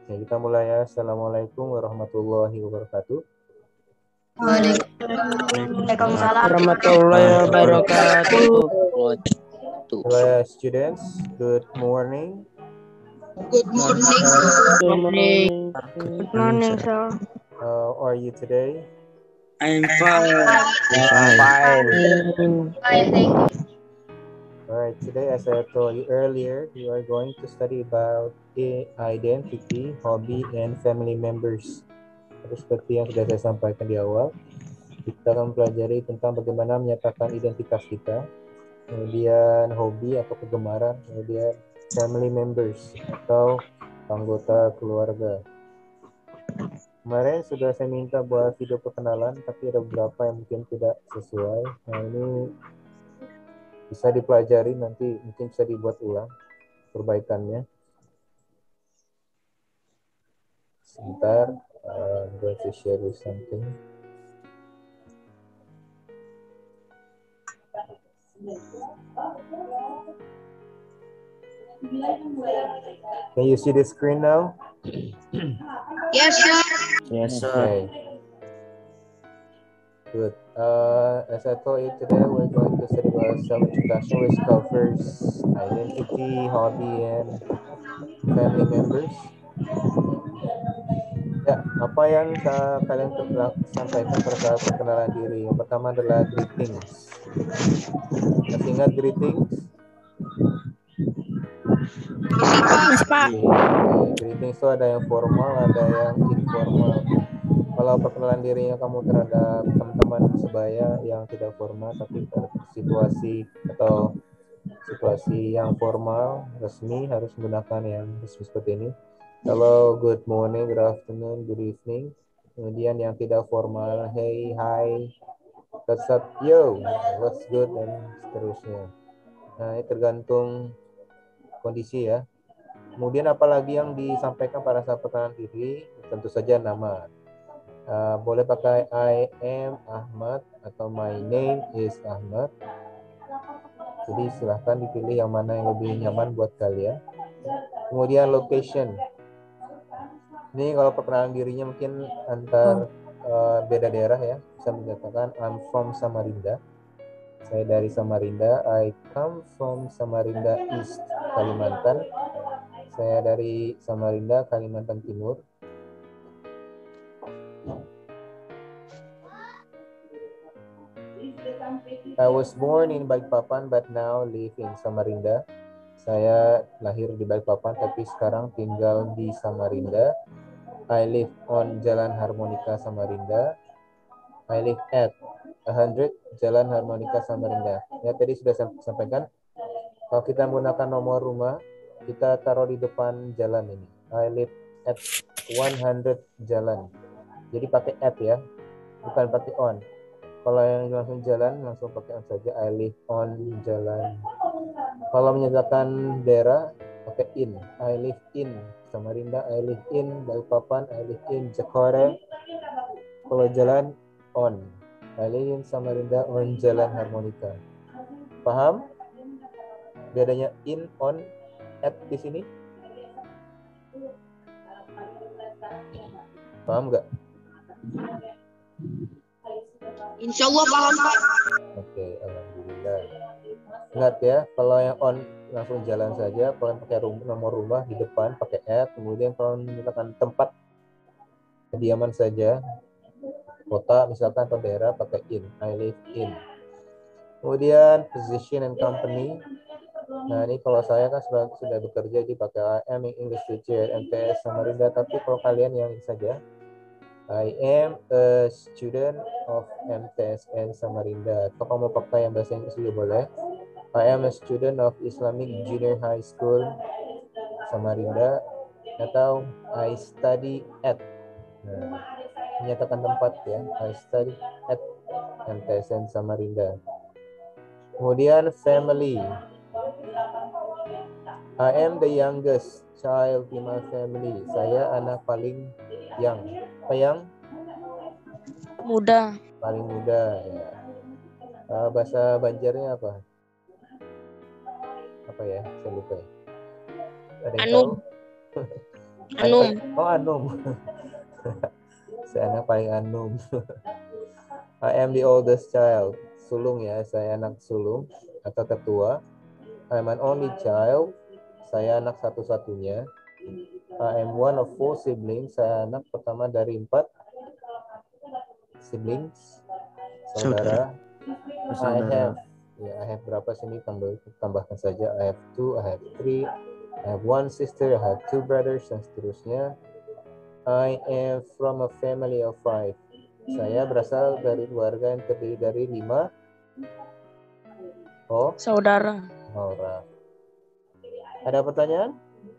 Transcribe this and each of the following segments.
Ya, kita mulai ya. Assalamualaikum warahmatullahi wabarakatuh. Waalaikumsalam warahmatullahi wabarakatuh. Hello students, good morning. Good morning. Good morning. Good morning, sir. How are you today? I'm fine. Fine. Fine, thank you. Alright, today as I told you earlier, we are going to study about identity, hobby, and family members. Jadi seperti yang sudah saya sampaikan di awal, kita akan mempelajari tentang bagaimana menyatakan identitas kita, kemudian hobi atau kegemaran, kemudian family members atau anggota keluarga. Kemarin sudah saya minta buat video perkenalan, tapi ada beberapa yang mungkin tidak sesuai. Nah, ini bisa dipelajari, nanti mungkin bisa dibuat ulang perbaikannya. Sebentar, I'm going to share you something. Can you see the screen now? Yes, sir. Yes, sir. Okay. Good. As I told you today, we're going to study about self-introduction, which covers identity, hobby, and family members. Ya, apa yang kalian sampaikan pada saat perkenalan diri? Yang pertama adalah greetings. Masih ingat greetings? Yes, Pak. Greetings itu ada yang formal, ada yang informal. Kalau perkenalan dirinya kamu terhadap teman-teman sebaya yang tidak formal, tapi situasi atau situasi yang formal, resmi, harus menggunakan yang resmi seperti ini. Hello, good morning, good afternoon, good evening. Kemudian yang tidak formal, hey, hi, what's up, yo, what's good, dan seterusnya. Nah, ini tergantung kondisi ya. Kemudian apalagi yang disampaikan pada saat perkenalan diri, tentu saja nama. Boleh pakai I am Ahmad atau my name is Ahmad. Jadi silahkan dipilih yang mana yang lebih nyaman buat kalian. Kemudian location. Ini kalau perkenalan dirinya mungkin antar beda daerah ya. Bisa menyatakan I'm from Samarinda. Saya dari Samarinda. I come from Samarinda East, Kalimantan. Saya dari Samarinda, Kalimantan Timur. I was born in Balikpapan but now live in Samarinda. Saya lahir di Balikpapan tapi sekarang tinggal di Samarinda. I live on Jalan Harmonika Samarinda. I live at 100 Jalan Harmonika Samarinda. Ya, tadi sudah saya sampaikan. Kalau kita menggunakan nomor rumah, kita taruh di depan jalan ini. I live at 100 Jalan. Jadi pakai at ya, bukan pakai on. Kalau yang langsung jalan, langsung pakai on saja. I live on jalan. Kalau menyatakan daerah, pakai in. I live in Samarinda, I live in Balikpapan, I live in Jakarta. Kalau jalan, on. I live in Samarinda on Jalan Harmonika. Paham? Bedanya in, on, at di sini? Paham nggak? Insya Allah paham, Pak. Oke, alhamdulillah. Ingat ya, kalau yang on langsung jalan saja, kalau yang pakai nomor rumah di depan pakai at, kemudian kalau misalkan tempat kediaman saja, kota misalkan atau daerah pakai in, I live in. Kemudian position and company. Nah, ini kalau saya kan sudah bekerja di pakai I am English teacher MTS Samarinda, tapi kalau kalian yang ini saja, I am a student of MTSN Samarinda. Atau kamu pakai yang bahasa Inggris juga boleh. I am a student of Islamic Junior High School Samarinda. Atau I study at. Nah, menyatakan tempat ya. I study at MTSN Samarinda. Kemudian family. I am the youngest child in my family. Saya anak paling young. Apa yang? Muda. Paling muda ya. Bahasa Banjarnya apa? Apa ya? Saya lupa ya. Ada yang tahu? Anum. Oh, Anum. Saya anak paling Anum. I am the oldest child. Sulung ya, saya anak sulung atau tertua. I'm an only child. Saya anak satu-satunya. I am one of 4 siblings. Saya anak pertama dari 4 siblings. Saudara. I have berapa sini, tambahkan saja. I have 2, I have 3, I have 1 sister, I have 2 brothers, dan seterusnya. I am from a family of 5. Saya berasal dari keluarga yang terdiri dari 5 Saudara. orang. Ada pertanyaan?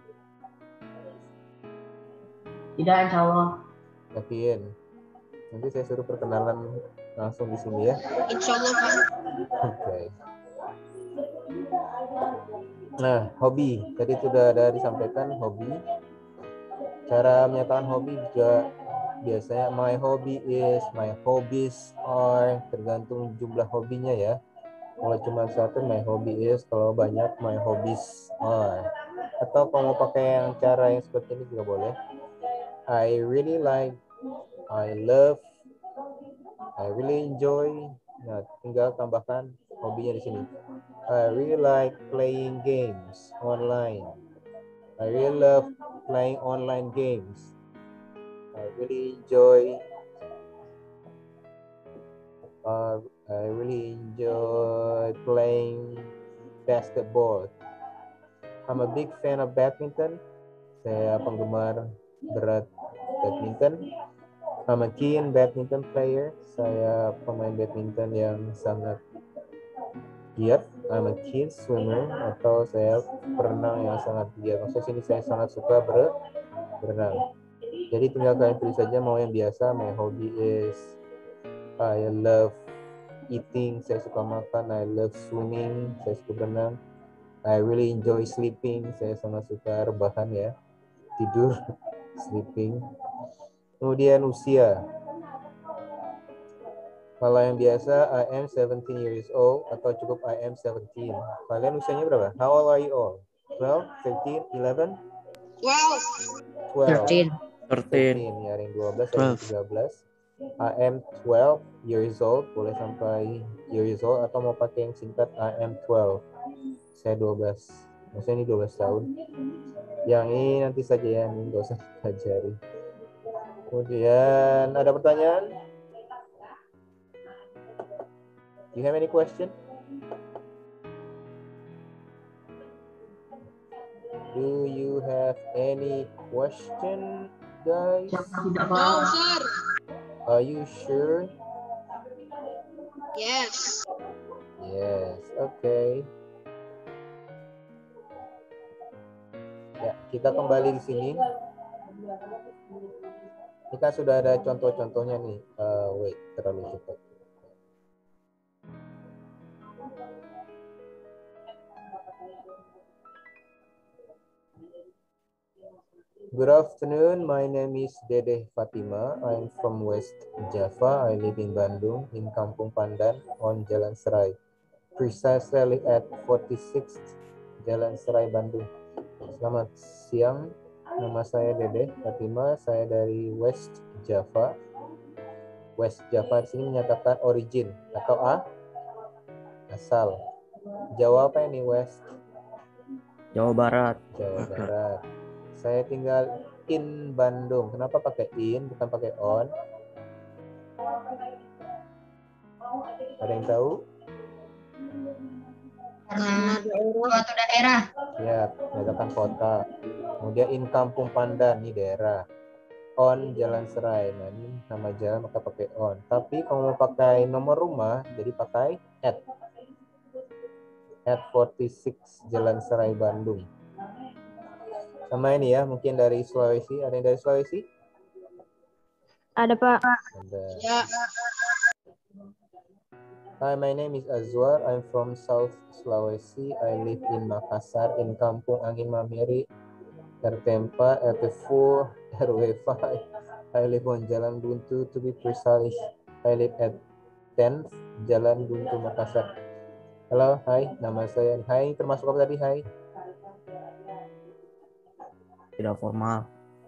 Tidak, insya Allah. Yakin? Nanti saya suruh perkenalan langsung di sini ya. Insya Allah Pak. Oke. Nah, hobi. Tadi sudah ada disampaikan hobi. Cara menyatakan hobi juga biasanya my hobbies are, tergantung jumlah hobinya ya. Kalau cuma satu my hobby is, kalau banyak my hobbies are. Atau kalau mau pakai yang cara yang seperti ini juga boleh. I really like, I love, I really enjoy. Nah, tinggal tambahkan hobinya di sini. I really like playing games online. I really love playing online games. I really enjoy playing basketball. I'm a big fan of badminton. Saya penggemar berat badminton. I'm a keen badminton player. Saya pemain badminton yang sangat giat. I'm a keen swimmer, atau saya perenang yang sangat giat. Maksudnya sini saya sangat suka berenang. Jadi tinggal kalian pilih saja mau yang biasa. My hobby is I love eating, saya suka makan. I love swimming, saya suka berenang. I really enjoy sleeping, saya sangat suka rebahan ya, tidur, sleeping. Kemudian usia. Kalau yang biasa I am 17 years old atau cukup I am 17. Kalian usianya berapa? How old are you all? 12, 13, 11? 12. 13. Ya, yang 12 atau 13. I am 12 years old, boleh sampai years old, atau mau pakai yang singkat I am 12. Saya 12. Maksudnya ini 12 tahun. Yang ini nanti saja ya, ini nggak usah dipelajari. Kemudian ada pertanyaan? Do you have any question? Do you have any question, guys? Tidak, No Pak. sir. Are you sure? Yes. Yes, okay. Ya, kita kembali di sini. Ini kan sudah ada contoh-contohnya nih. Wait, terlalu cepat. Good afternoon, my name is Dede Fatima. I'm from West Java. I live in Bandung, in Kampung Pandan, on Jalan Serai. Precisely at 46th Jalan Serai, Bandung. Selamat siang, nama saya Dede Fatima. Saya dari West Java. West Java di sini menyatakan origin atau asal. Jawa apa ini West? Jawa Barat. Jawa Barat. Saya tinggal in Bandung. Kenapa pakai in, bukan pakai on? Ada yang tahu? Karena suatu daerah. Ya, menyatakan kota. Kemudian in Kampung Pandan, ini daerah. On Jalan Serai. Nah, ini nama jalan maka pakai on. Tapi kalau mau pakai nomor rumah, jadi pakai at. At 46 Jalan Serai, Bandung. Sama ini ya, mungkin dari Sulawesi. Ada yang dari Sulawesi? Ada Pak. Ada. Ya. Hi, my name is Azwar. I'm from South Sulawesi. I live in Makassar, in Kampung Angin Mamiri, Tertempa, RT4, RW5. I live on Jalan Buntu, to be precise. I live at 10th Jalan Buntu, Makassar. Halo, hai, nama saya. Hai, termasuk apa tadi? Hai. Tidak formal.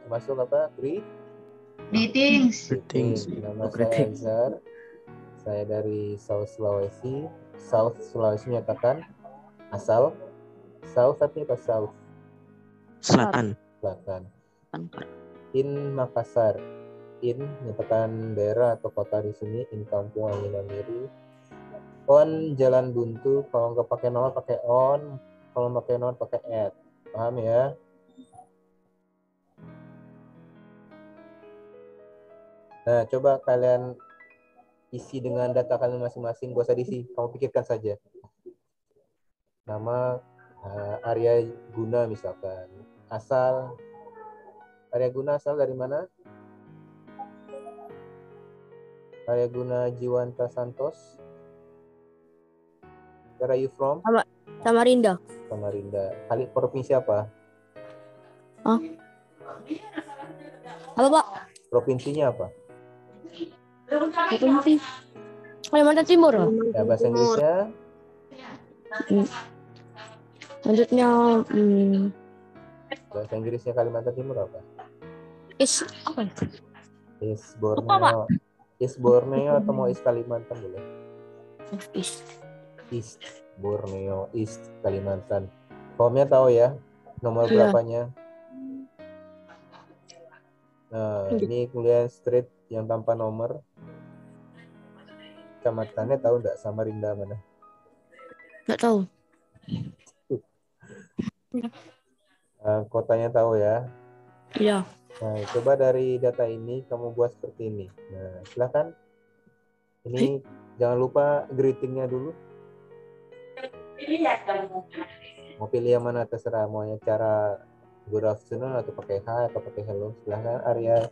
Masuk apa? Greetings. Greetings. Nama Oh, saya greetings. Azhar. Saya dari South Sulawesi. South Sulawesi menyatakan asal. South artinya apa? South. Selatan. Selatan. In Makassar. In menyatakan daerah atau kota di sini. In Kampung Angin Amiri. On Jalan Buntu. Kalau nggak pakai nomor pakai on. Kalau pakai nomor pakai at. Paham ya? Nah, coba kalian isi dengan data kalian masing-masing. Gak usah diisi, kamu pikirkan saja. Nama Arya Guna misalkan. Asal Arya Guna asal dari mana? Arya Guna Jiwanta Santos. Where are you from? Samarinda. Samarinda. Kali provinsi apa? Apa, Pak? Provinsinya apa? Provinsi Kalimantan Timur. Ya, bahasa Inggrisnya Lanjutnya bahasa Inggrisnya Kalimantan Timur apa? apa? East Lupa, Pak. Borneo. East Borneo atau mau East Kalimantan boleh? East Borneo, East Kalimantan. Formnya tahu ya, nomor Iya. berapanya. Nah, ini kuliah street yang tanpa nomor. Kecamatannya tahu nggak? Samarinda mana? Nggak tahu. Kotanya tahu ya. Iya. Nah, coba dari data ini kamu buat seperti ini. Nah, silakan. Ini jangan lupa greetingnya dulu. Mau pilih yang mana terserah. Mau yang cara good afternoon atau pakai hi atau pakai hello. Silahkan Arya.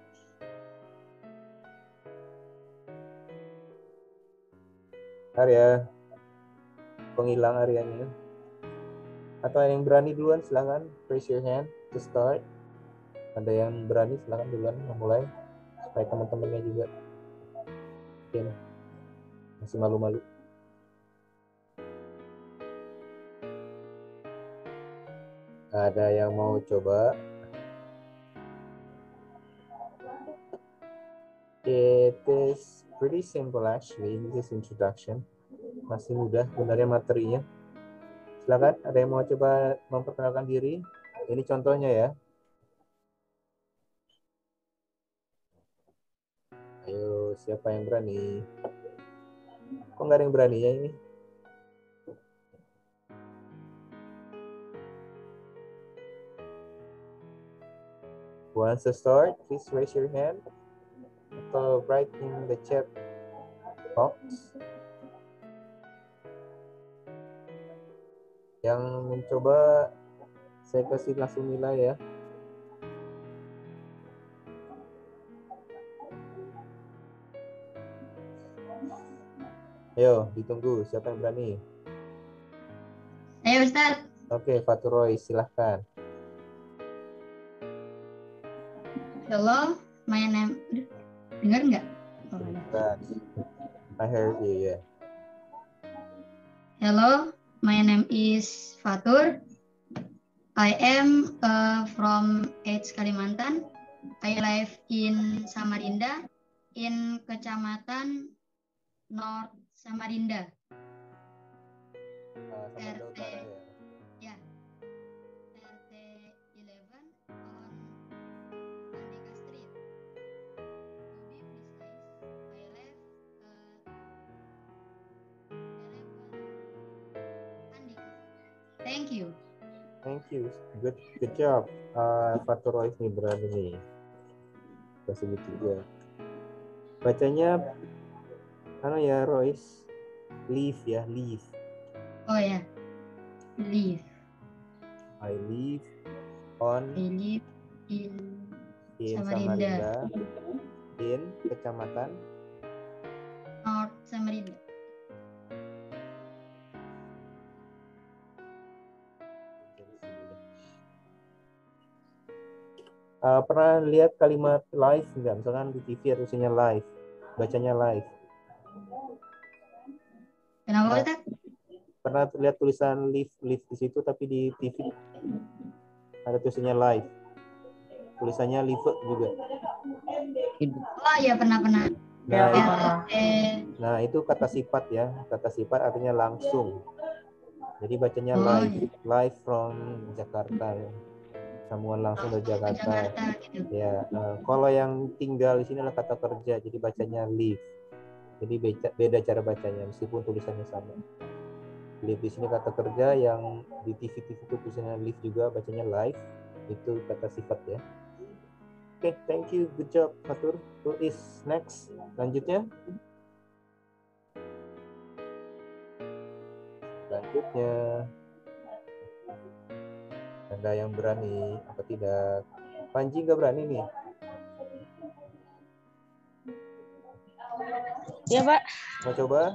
Arya. Penghilang Aryanya. Atau yang berani duluan silahkan. Raise your hand to start. Ada yang berani silahkan duluan memulai. Supaya teman-temannya juga. Mungkin masih malu-malu. Ada yang mau coba? It is pretty simple actually. This is introduction. Masih mudah sebenarnya materinya. Silakan, ada yang mau coba memperkenalkan diri? Ini contohnya ya. Ayo, siapa yang berani? Kok nggak ada yang berani ya ini? Who wants to start? Please raise your hand. Atau write in the chat box. Yang mencoba, saya kasih langsung nilai ya. Ayo, ditunggu. Siapa yang berani? Ayo Ustaz. Oke, Fatur Roy, silahkan. Hello, my name. Dengar nggak? Oh, ada. I heard you, yeah. Hello, my name is Fatur. I am from East Kalimantan. I live in Samarinda, in Kecamatan North Samarinda. Samarinda Utara ya. Ya, RT 11 on Andika Street. To be precise, I live 11 Andika. Thank you. Thank you. Good job. Fatur Roy ini berani nih. Bahasa juga. Bacanya ya Royce? Leave ya, leave. Oh ya, live. I live on I live in Samarinda. In Kecamatan North Samarinda. Pernah lihat kalimat live enggak? Misalkan di TV ada tulisannya live, bacanya live. Kenapa Ustaz? Pernah lihat tulisan live di situ, tapi di TV ada tulisannya live. Tulisannya live juga. Oh iya pernah. Nah, itu kata sifat ya. Kata sifat artinya langsung. Jadi bacanya Oh, live from Jakarta. Sambungan langsung dari Jakarta. gitu. Ya, kalau yang tinggal di sini adalah kata kerja, jadi bacanya live. Jadi beda cara bacanya meskipun tulisannya sama. Live di sini kata kerja, yang di TV itu tulisannya live juga, bacanya live. Itu kata sifat ya. Oke, thank you, good job, Fatur. Who is next? Selanjutnya ada yang berani apa tidak? Panji nggak berani nih? Ya, Pak. Mau coba?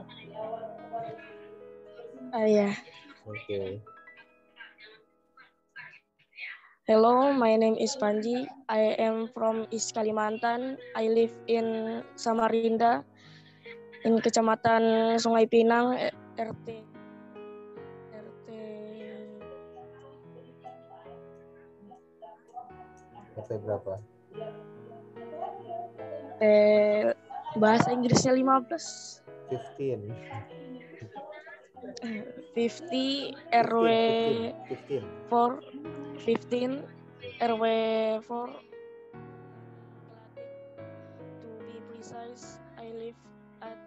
Ya. Oke. Hello, my name is Panji. I am from East Kalimantan. I live in Samarinda, in Kecamatan Sungai Pinang, RT berapa? Bahasa Inggrisnya 15. 15. 50 RW 4 15 RW 4. To be precise, I live at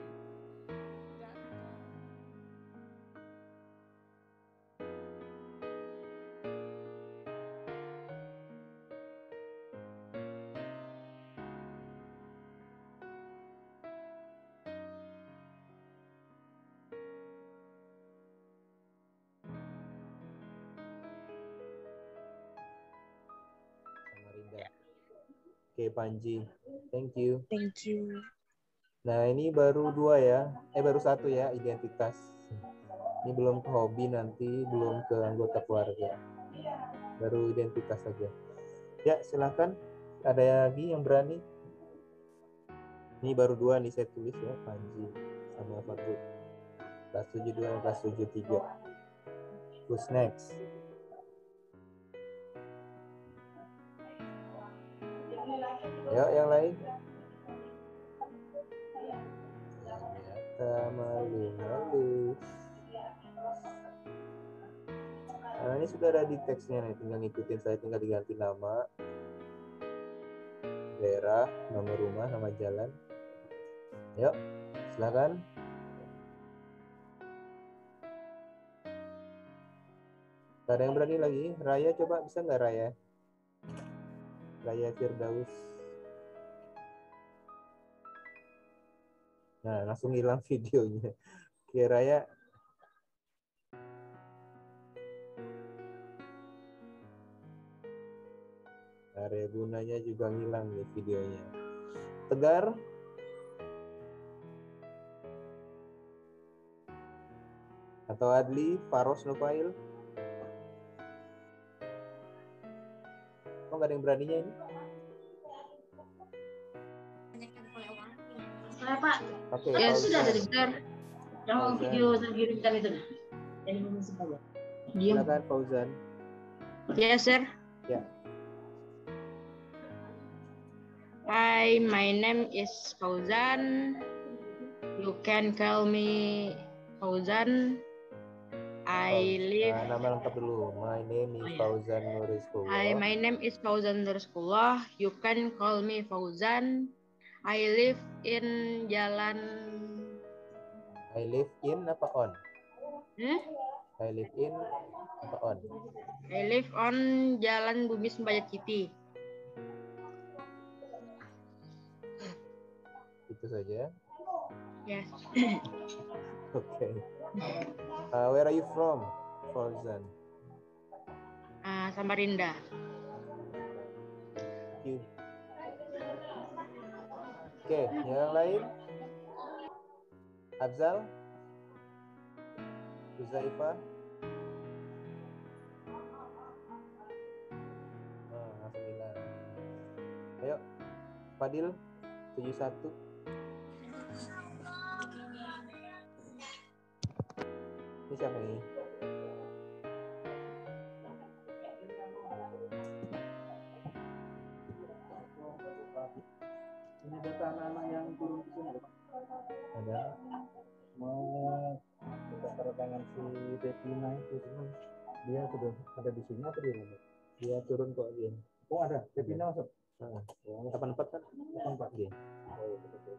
Samarinda. Oke, Panji. Thank you. Thank you. Nah, ini baru 2 ya. Baru 1 ya, identitas. Ini belum ke hobi, nanti belum ke anggota keluarga. Baru identitas saja. Ya, silakan. Ada lagi yang berani? Ini baru 2 nih saya tulis ya, Panji sama Fatur. Kelas 72 dan kelas 73. Who's next? Ya, yang lain. Ternyata malu-malu. Nah, ini sudah ada di teksnya nih, tinggal ngikutin saya, tinggal diganti nama, daerah, nama rumah, nama jalan. Yuk, silakan. Gak ada yang berani lagi. Raya, coba bisa nggak Raya? Raya Firdaus. Nah, langsung hilang videonya. Oke, Raya. Area gunanya juga hilang nih videonya. Tegar. Atau Adli, Faros, Nufail. Kok nggak ada yang beraninya ini? Saya Pak. Oke, Ya Fauzan. sudah ada di share. Yang Fauzan. video saya kirimkan itu. Jadi musik aja. Diam. Silakan Fauzan. Yes, sir. Ya. Hi, my name is Fauzan. You can call me Fauzan. I live. Nama lengkap dulu. My name is Fauzan Nurizkullah. Hi, my name is Fauzan Nurizkullah. You can call me Fauzan. I live in Jalan. I live in apa on? I live in apa on? I live on Jalan Bumi Sembayaciti. Itu saja. Yes. Okay. Where are you from, Fauzan? Samarinda. Thank you. Oke, yang lain? Abzal? Uzaifa? Langsung hilang. Ayo, Fadil 71. Ini siapa nih? data anak-anak yang turun ke sini. Ada. Mau minta tanda tangan si Devina itu, cuman dia sudah ada di sini apa di mana? Dia turun kok dia. Oh ada, Devina masuk. Heeh. 84 kan? 84. Iya. Oh, betul.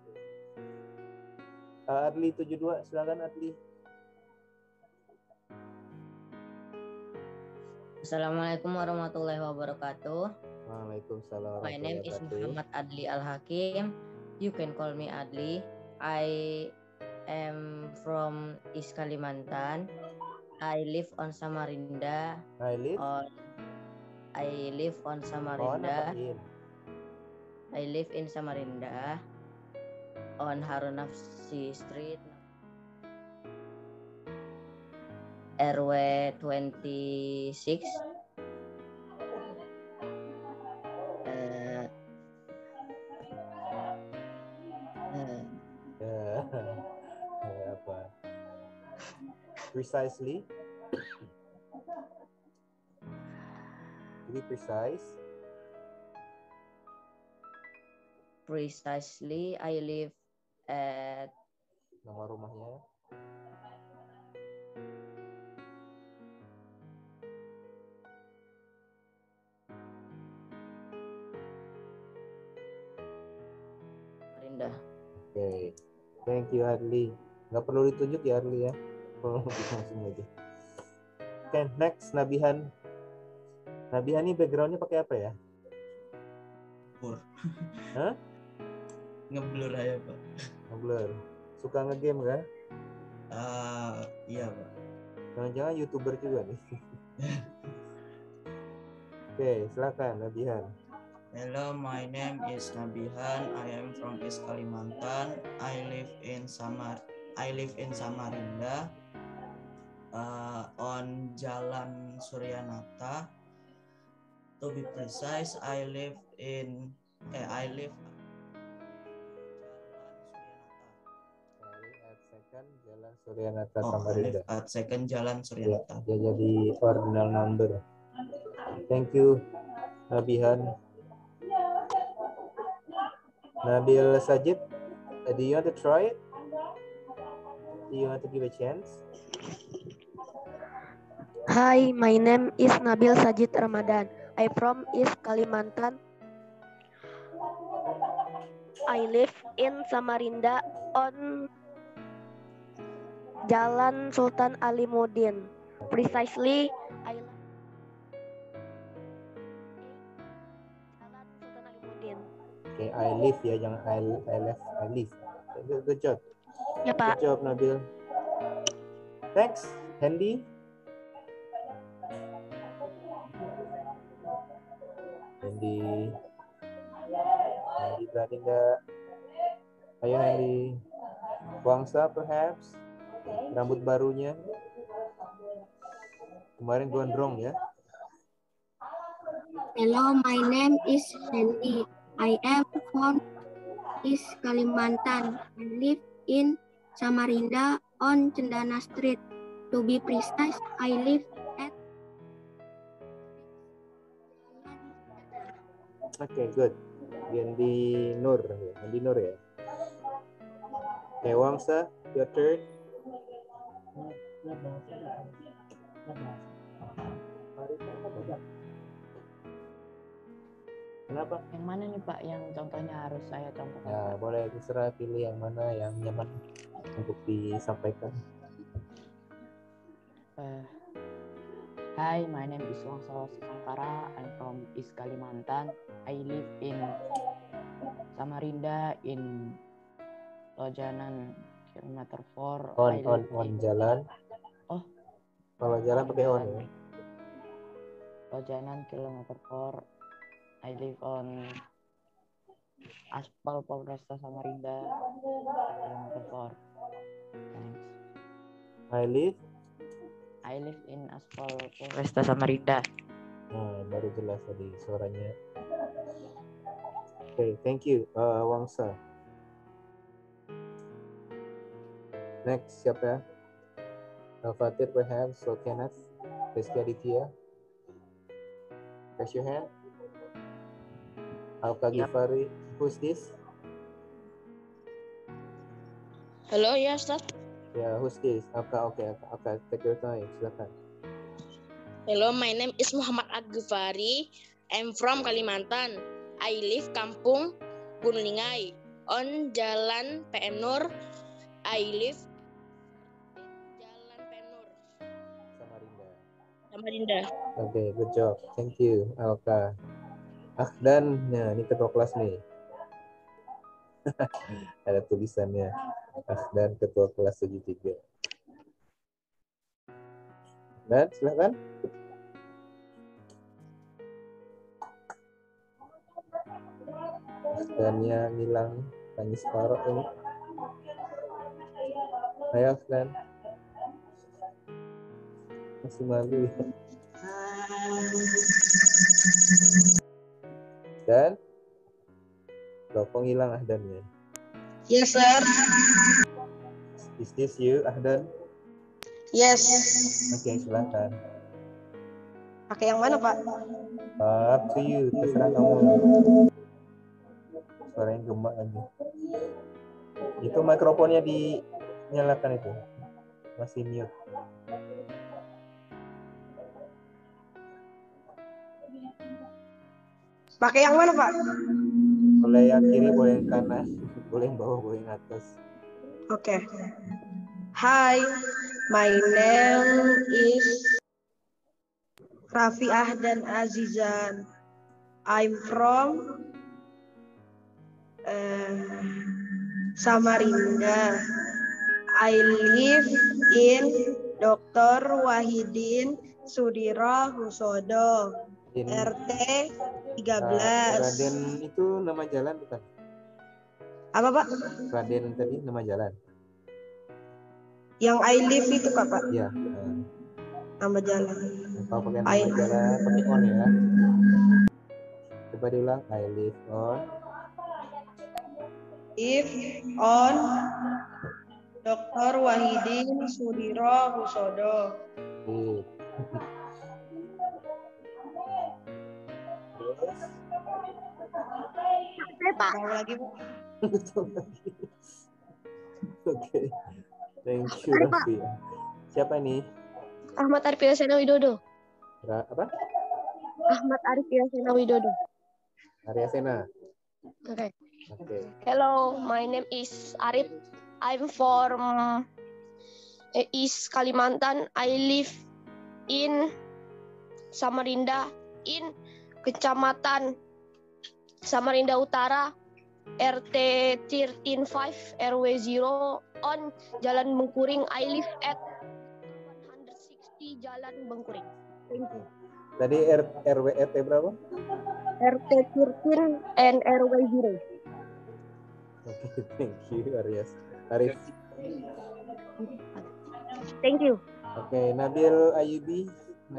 Adli 72, silakan Adli. Assalamualaikum warahmatullahi wabarakatuh. Waalaikumsalam My name is warahmatullahi wabarakatuh. Muhammad Adli Al-Hakim. You can call me Adli. I am from East Kalimantan. I live on Samarinda. I live on on Samarinda. apa in? I live in Samarinda on Harun Nafsi Street, RW 26. Apa? Precisely. To be precise. Precisely, I live at Nama rumahnya. Samarinda. Oke. Thank you Adli. Nggak perlu ditunjuk ya Adli ya. Kalau langsung aja. Oke, next Nabihan. Nabihan ini backgroundnya pakai apa ya? Blur. Hah? Ngeblur aja Pak. Ngeblur. Suka ngegame kan? Iya Pak. Jangan-jangan YouTuber juga nih. Oke, silakan Nabihan. Hello, my name is Nabihan. I am from East Kalimantan. I live in Samarinda. On Jalan Suryanata. To be precise, I live Jalan Suryanata Samarinda. At second Jalan Suryanata. Ya, jadi ordinal number. Thank you Nabihan. Nabil Sajid, do you want to try it? Do you want to give a chance? Hi, my name is Nabil Sajid Ramadan. I from East Kalimantan. I live in Samarinda on Jalan Sultan Alimuddin. Precisely, I live Jalan Sultan Alimuddin. Okay, I live ya, jangan I left, I live. Good job. Ya Pak. Good job Nabil. Thanks, Handy. Handy berani nggak? Ayo Handy. Wangsa perhaps. Rambut barunya. Kemarin gondrong ya. Hello, my name is Handy. I am from East Kalimantan. I live in Samarinda on Cendana Street. To be precise, I live at Okay, good. Yendi Nur ya. Okay, Wangsa, your turn. Kenapa? Yang mana nih Pak yang contohnya harus saya contohkan? Ya, boleh terserah pilih yang mana yang nyaman untuk disampaikan. Hi, my name is Wangsa Sangkara. I'm from East Kalimantan. I live in Samarinda in Lojanan kilometer 4. On jalan. Oh. Kalau jalan pakai on ya. Lojanan kilometer 4. I live on Aspal Polresta Samarinda kilometer 4. Thanks. I live in Aspal Polresta Samarinda. Nah, baru jelas tadi suaranya. Okay, thank you, Wangsa. Next, siapa? Al-Fatir perhaps, or Kenneth, Rizky Aditya. Raise your hand. Al-Kagifari, who's this? Halo, ya Ustaz. Ya, who's this? Okay. Take your time. Silakan. Hello, my name is Muhammad Ad-Ghifari. I'm from Kalimantan. I live Kampung Gununlingai on Jalan PM Nur. I live Jalan PM Nur, Samarinda. Oke, good job. Thank you, Alka. Dan ini ketua kelas nih. Ada tulisannya. Dan ketua kelas 73. Dan silakan. Dannya ngilang, tangis separuh ini. Ayo, Dan. Masih malu ya. Dan Lopong hilang Ahdannya. Yes, sir. Is this you, Ahdan? Yes. Oke, silakan. Pakai yang mana, Pak? Up to you, terserah kamu. Suaranya gemak lagi. Itu mikrofonnya dinyalakan itu. Masih mute. Pakai yang mana, Pak? Boleh yang kiri, boleh yang kanan, boleh yang bawah, boleh yang atas. Oke. Hi, my name is Raffi Ahdan Azizan. I'm from Samarinda. I live in Dr. Wahidin Sudiro Husodo, RT 13. Raden itu nama jalan bukan? Apa, Pak? Raden tadi nama jalan. Yang I live itu, Pak? Iya. Nama jalan. Kalau pakai nama jalan pakai on ya. Coba diulang. I live on. If on Dr. Wahidin Sudiro Husodo. Pak. Tahu lagi, Pak? Oke. Thank you, Raffi. Siapa ini? Ahmad Arif Yasena Widodo. Apa? Ahmad Arif Yasena Widodo. Arya Sena. Okay. Oke. Hello, my name is Arif. I'm from East Kalimantan. I live in Samarinda in Kecamatan Samarinda Utara, RT 135 RW 0 on Jalan Bengkuring. I live at 160 Jalan Bengkuring. Thank you. Tadi RW RT berapa? RT 13 and RW 0. Oke, thank you Arif. Thank you. Oke, Nabil Ayubi.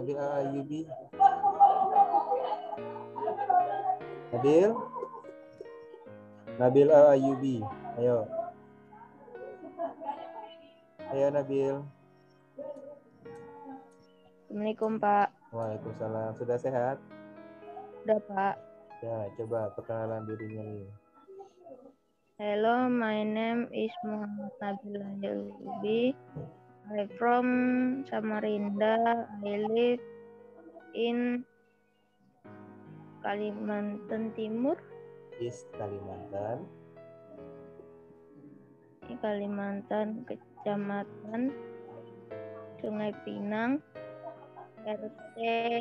Nabil Ayubi. Ayo Nabil. Assalamualaikum, Pak. Waalaikumsalam. Sudah sehat? Sudah, Pak. Ya, coba perkenalan dirinya nih. Hello, my name is Muhammad Nabil Ayubi. I'm from Samarinda. I live in Kalimantan Timur. East Kalimantan. Di Kalimantan, Kecamatan Sungai Pinang, RT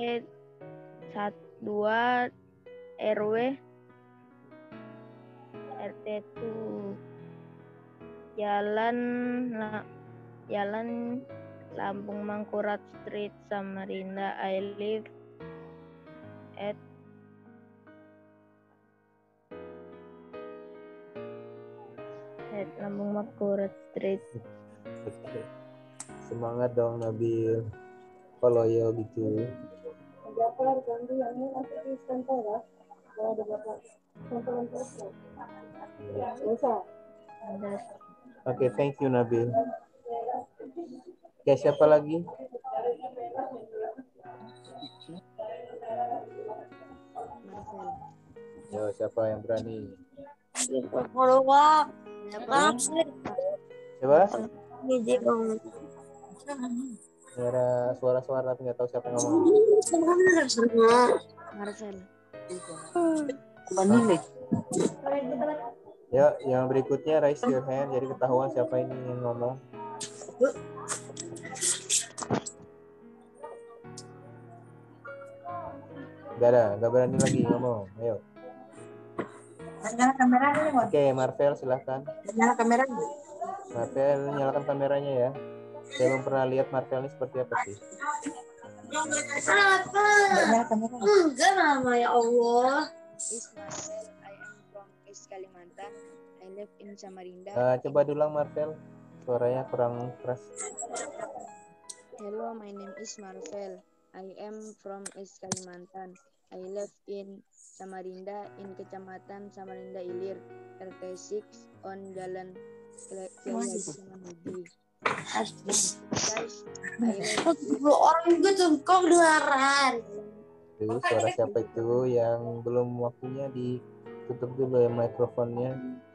12 RW RT 2 Jalan Lampung Mangkurat Street, Samarinda. I live at Lampung Mangkurat Street. Oke. Semangat dong Nabil. Kalau ya gitu. Oke, thank you Nabil. Oke, siapa lagi? Yo, siapa yang berani? Coba. Ada suara-suara tapi nggak tahu siapa yang ngomong. Marcel. Ya, yang berikutnya raise your hand. Jadi ketahuan siapa ini yang ngomong. Gak berani lagi ngomong. Ayo. Oke, Marvel silahkan. Marvel nyalakan kameranya ya. Saya belum pernah lihat Marvel ini seperti apa sih. Enggak lama ya Allah. Is Marcel. I am from East Kalimantan. I live in Samarinda. Coba diulang Marvel. Suaranya kurang keras. Hello, my name is Marcel. I am from East Kalimantan. I live in Samarinda in Kecamatan Samarinda Ilir, RT 6 on Jalan Kiai Samanhudi. Orang juga cengkok dengaran. Itu suara siapa itu yang belum waktunya ditutup dulu ya mikrofonnya.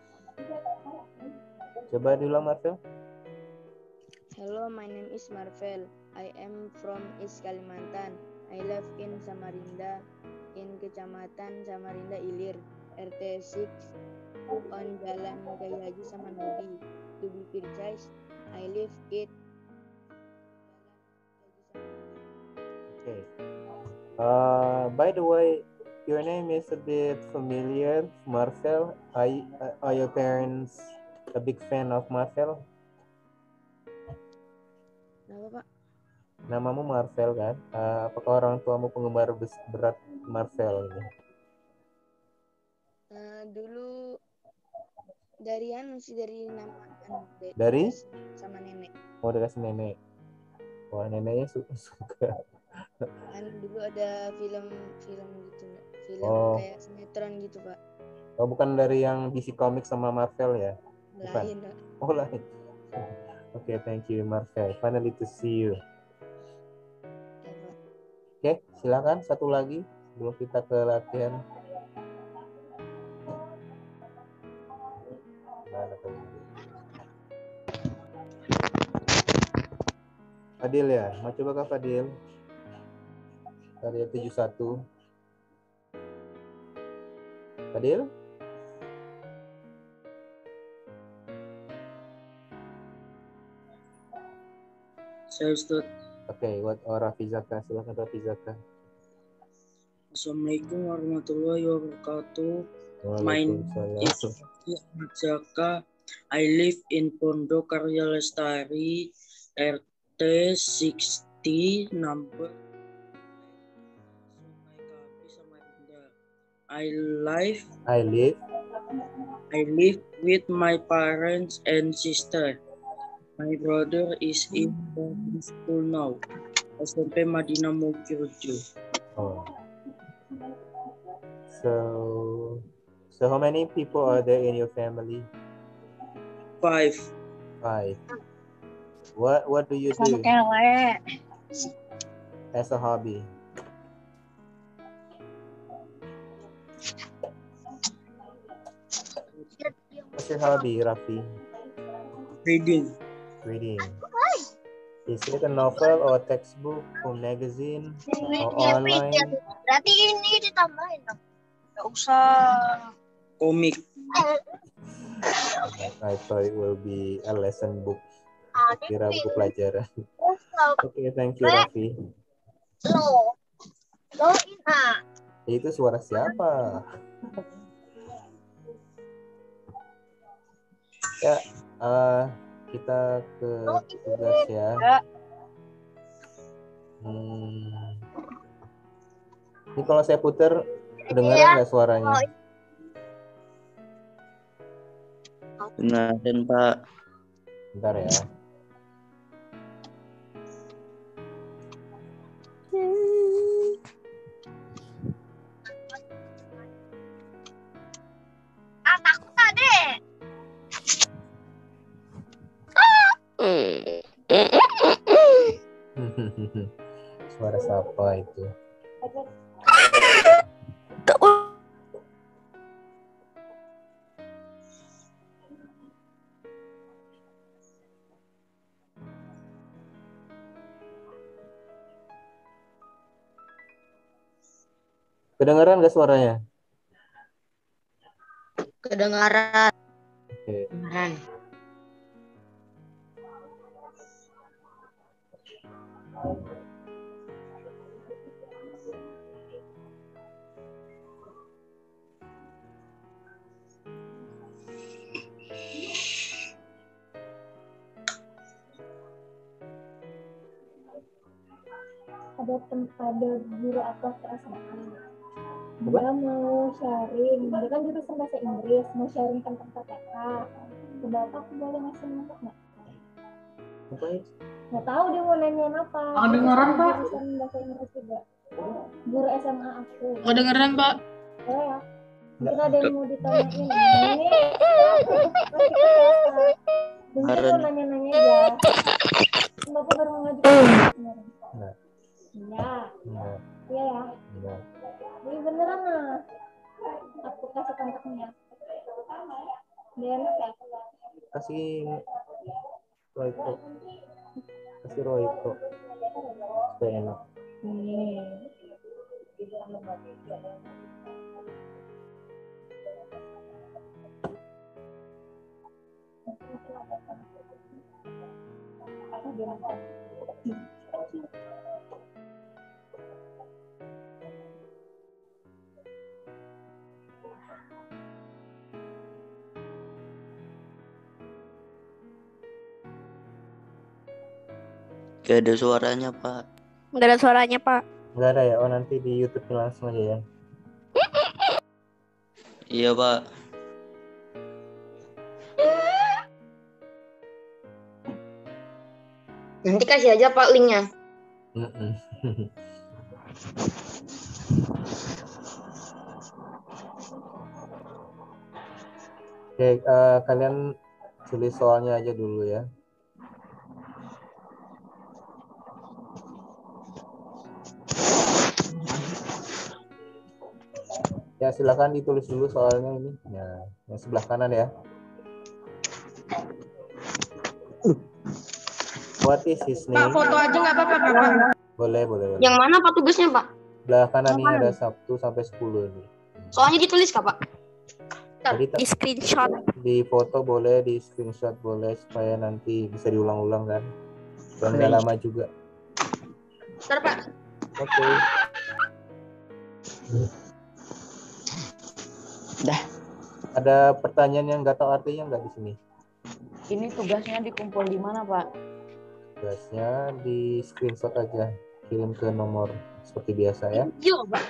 Coba diulang Marvel. Hello, my name is Marvel. I am from East Kalimantan. I live in Samarinda in Kecamatan Samarinda Ilir, RT 6 on Jalan Kiai Haji Samanhudi. To be precise, I live in Okay. By the way, your name is a bit familiar, Marcel. Are your parents a big fan of Marcel? Kenapa, Pak? Namamu Marcel kan? Apakah orang tuamu penggemar berat Marcel ini? Dulu dari nama Dari? sama nenek. Oh, dikasih nenek. Wah, neneknya suka. Dulu ada film gitu, film kayak sinetron gitu, Pak. Oh, bukan dari yang DC Comics sama Marvel ya? Bukan. Lain, Pak. Oh, lain. Okay, thank you Marcel. Finally to see you. Oke, silakan satu lagi sebelum kita ke latihan. Fadil ya, mau coba Kak Fadil? Fadil 71. Fadil? Saya Ustaz. Oke, Rafizaka, silakan Rafizaka. Assalamualaikum warahmatullahi wabarakatuh. My name is Ahmad Zaka. I live in Pondok Karya Lestari, RT 60, number I live with my parents and sister. My brother is in school now. SMP Madinah Mukirjo. Oh. So how many people are there in your family? 5. What do you do as a hobby? What's your hobby, Rafi? Reading. Is it a novel or a textbook or magazine or online? Berarti ini ditambahin dong. Nggak usah. Komik. I thought it will be a lesson book. Kira buku pelajaran. Okay, thank you Rafi. Itu suara siapa? Ya, kita ke tugas ya. Ini kalau saya putar, kedengaran nggak suaranya? Dengarin Pak. Bentar ya. Takut tadi. Suara siapa itu? Kedengaran nggak suaranya? Kedengaran. Oke. Kedengaran. Ada guru aku waktu SMA. Dia mau sharing, dia kan jurusan bahasa Inggris, mau sharing tentang KTK. Bapak aku boleh ngasih nomor nggak? Nggak tahu dia mau nanyain apa. Kedengeran, Pak. Jurusan bahasa Inggris juga. Guru SMA aku. Kedengeran, Pak. Boleh ya? Mungkin ada yang mau ditanyain. Ini masih kesehatan. Mungkin mau nanya-nanya aja. Bapak baru mengajukan. Iya. Iya ya. Ini beneran nah. Aku kasih kontaknya. Dia enak ya. Kasih Royko. Kasih Royko. Supaya enak. Gak ada suaranya, Pak. Nggak ada suaranya, Pak. Nggak ada ya? Oh, nanti di YouTube langsung aja ya. Iya, Pak. Nanti kasih aja Pak linknya. Oke, kalian tulis soalnya aja dulu ya. Ya, silakan ditulis dulu soalnya ini. Ya, yang sebelah kanan ya. What is his name? Pak, foto aja nggak apa-apa, Pak. Boleh. Yang mana Pak tugasnya, Pak? Sebelah kanan Yang ini mana? ada 1 sampai 10 nih. Soalnya ditulis Kak, Pak. Jadi Di screenshot. di foto boleh, di screenshot boleh supaya nanti bisa diulang-ulang kan. Dan nggak lama juga. Bentar, Pak. Oke. Dah. Ada pertanyaan yang nggak tahu artinya nggak di sini? Ini tugasnya dikumpul di mana, Pak? Tugasnya di screenshot aja, kirim ke nomor seperti biasa ya. Video, Pak.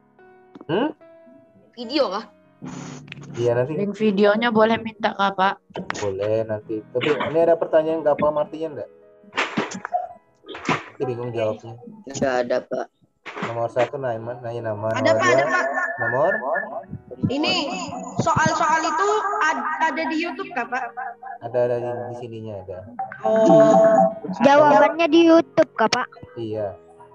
Video kah? Iya nanti. Link videonya boleh minta Kak, Pak? Boleh nanti. Tapi ini ada pertanyaan nggak paham artinya nggak? Bingung jawabnya. Nggak ada, Pak. Nomor 1 nanya nama. Ada, Pak, ada, Pak. Nomor? Ini soal-soal itu ada di YouTube kah, Pak? Ada di sininya ada. Oh. Jawabannya di YouTube, Kak, Pak. Iya.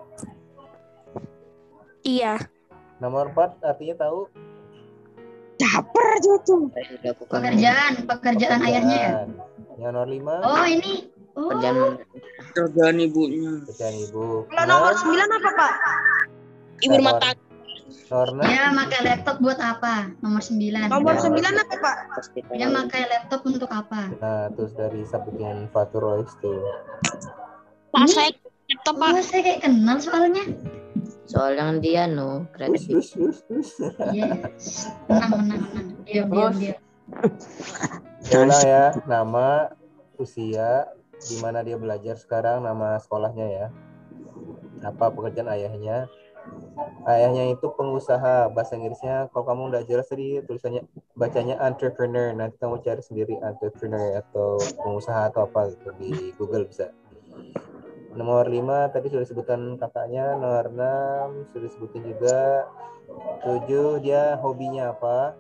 Iya. Nomor 4 artinya tahu? Caper itu. Pekerjaan ayahnya ya. Yang nomor 5? Oh, ini. Oh. Kerjaan ibunya. Kerjaan ibu. Kalau nomor 9 apa, Pak? Ibu rumah tangga. Norna? Ya, pakai laptop buat apa? Nomor 9. Nomor 9 apa, Pak? Ya, pakai laptop untuk apa? Nah, terus dari subjeknya Fatur Royce tuh. Pak, saya laptop, Pak. Oh, saya kayak kenal soalnya. Soalnya dia no kreatif. Iya. Menang. Diam. Ulang ya, nama, usia, di mana dia belajar sekarang, nama sekolahnya ya. Apa pekerjaan ayahnya? Ayahnya itu pengusaha. Bahasa Inggrisnya kalau kamu udah jelas tadi tulisannya bacanya entrepreneur. Nanti kamu cari sendiri entrepreneur atau pengusaha atau apa gitu di Google bisa. Nomor 5 tadi sudah disebutkan kakaknya. Nomor 6 sudah disebutin juga. 7 dia hobinya apa?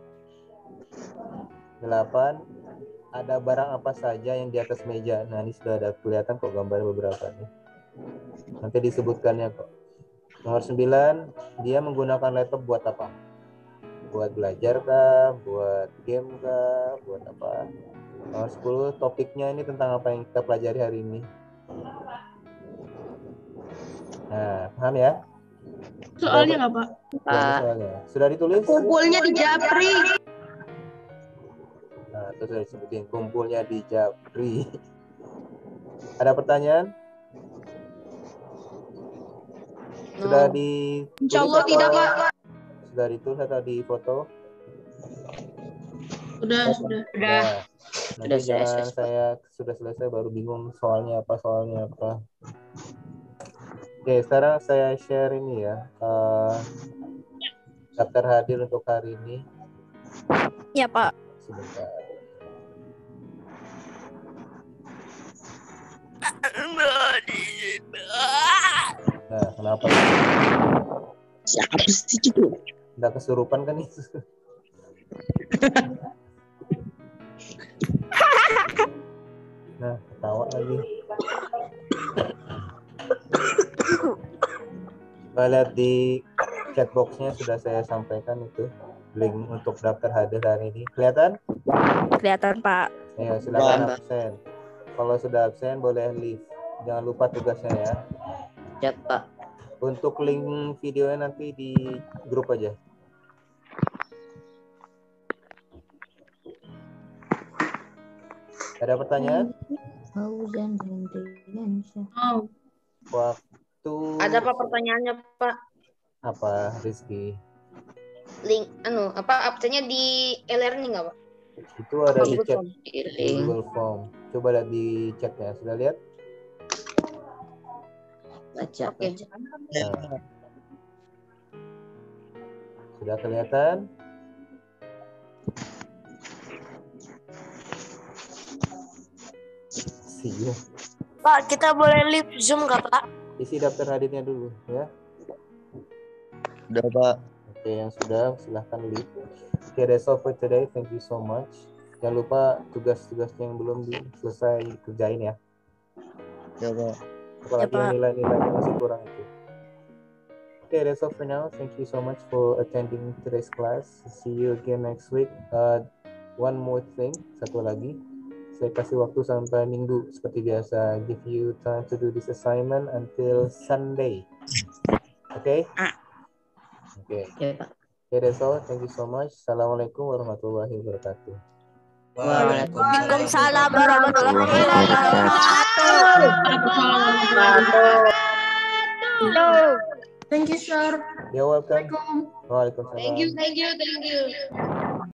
8 ada barang apa saja yang di atas meja. Nah, ini sudah ada kelihatan kok gambar beberapa nih. Nanti disebutkannya kok. Nomor 9, dia menggunakan laptop buat apa? Buat belajar kah? Buat game kah? Buat apa? Nomor 10, topiknya ini tentang apa yang kita pelajari hari ini? Nah, paham ya? Soalnya nggak, Pak? Soalnya. Sudah ditulis? Kumpulnya di Japri. Nah, itu sudah disebutin kumpulnya di Japri. Ada pertanyaan? Sudah di Insya Allah tidak, Pak. Sudah ditulis atau di foto? Sudah. Nanti jangan saya sudah selesai baru bingung soalnya apa. Oke, sekarang saya share ini ya. Daftar hadir untuk hari ini. Ya, Pak. Sebentar. Nah, kenapa? Siapa sih itu? Udah kesurupan kan itu? Nah, ketawa lagi. Coba lihat di chatboxnya sudah saya sampaikan itu link untuk daftar hadir hari ini. Kelihatan? Kelihatan, Pak. Ya, silakan absen. Kalau sudah absen boleh leave. Jangan lupa tugasnya ya. Ya, Pak. Untuk link videonya nanti di grup aja. Ada pertanyaan? Waktu. Ada apa pertanyaannya, Pak? Apa, Rizky? Link absennya di e-learning nggak, Pak? Itu ada di Google chat Form. di Google Form. Coba lihat di chatnya. Sudah lihat? Baca. Oke. Nah. Sudah kelihatan? Iya. Pak, kita boleh live Zoom nggak, Pak? Isi daftar hadirnya dulu ya. Udah, Pak. Oke, yang sudah silahkan leave. Oke, that's all for today. Thank you so much. Jangan lupa tugas-tugasnya yang belum selesai kerjain ya. Ya, Pak. Apalagi yang nilai-nilainya masih kurang itu. Oke, that's all for now. Thank you so much for attending today's class. See you again next week. One more thing, satu lagi. Saya kasih waktu sampai Minggu seperti biasa. Give you time to do this assignment until Sunday. Okay? Okay. Okay, that's all. Thank you so much. Assalamualaikum warahmatullahi wabarakatuh. Waalaikumsalam warahmatullahi wabarakatuh. Thank you, sir. You're welcome. Waalaikumsalam. Thank you.